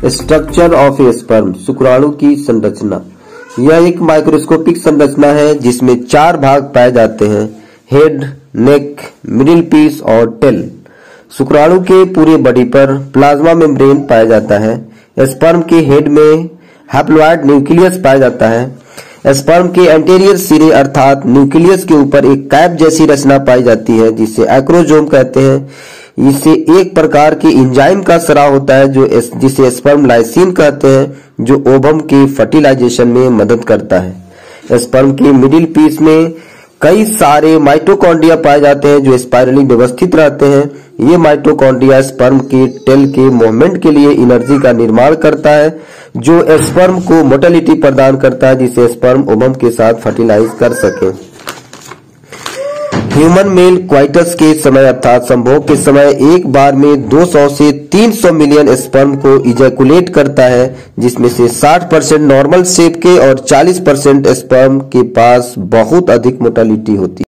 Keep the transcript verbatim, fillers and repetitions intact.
Structure of A sperm, शुक्राणु की संरचना। यह एक माइक्रोस्कोपिक संरचना है जिसमें चार भाग पाए जाते हैं, हेड, नेक, मिडिल पीस और टेल। शुक्राणु के पूरे बॉडी पर प्लाज्मा मेम्ब्रेन पाया जाता है। स्पर्म के हेड में हैप्लॉइड न्यूक्लियस पाया जाता है। स्पर्म के एंटीरियर सिरे अर्थात न्यूक्लियस के ऊपर एक कैप जैसी रचना पाई जाती है जिसे एक्रोजोम कहते हैं। इसे एक प्रकार के एंजाइम का स्राव होता है जो जिसे स्पर्म लाइसिन कहते हैं, जो ओवम के फर्टिलाइजेशन में मदद करता है। स्पर्म के मिडिल पीस में कई सारे माइटोकॉन्ड्रिया पाए जाते हैं जो स्पाइरली व्यवस्थित रहते हैं। ये माइटोकॉन्ड्रिया स्पर्म के टेल के मूवमेंट के लिए एनर्जी का निर्माण करता है जो स्पर्म को मोटिलिटी प्रदान करता है जिसे स्पर्म ओवम के साथ फर्टिलाइज कर सके। ह्यूमन मेल क्वाइटस के समय अर्थात संभोग के समय एक बार में दो सौ से तीन सौ मिलियन स्पर्म को इजैकुलेट करता है, जिसमें से साठ परसेंट नॉर्मल शेप के और चालीस परसेंट स्पर्म के पास बहुत अधिक मोटिलिटी होती है।